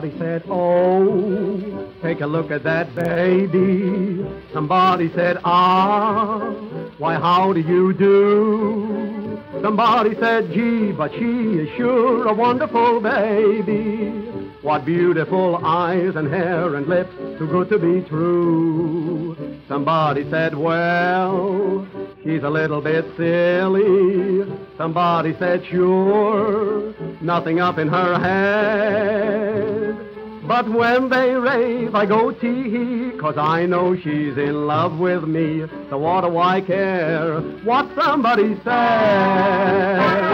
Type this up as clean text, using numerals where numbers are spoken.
Somebody said, oh, take a look at that baby. Somebody said, ah, why how do you do? Somebody said, gee, but she is sure a wonderful baby. What beautiful eyes and hair and lips, too good to be true. Somebody said, well, she's a little bit silly. Somebody said, sure, nothing up in her head. But when they rave, I go tee-hee, 'cause I know she's in love with me. So what do I care what somebody says?